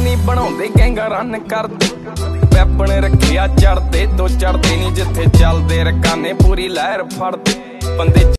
नहीं बनाउंदे गैंगा रन करदे वैपन रखिया चढ़दे तो चढ़दे नहीं जिथे चलदे रकाने पूरी लहर फड़दे बंदे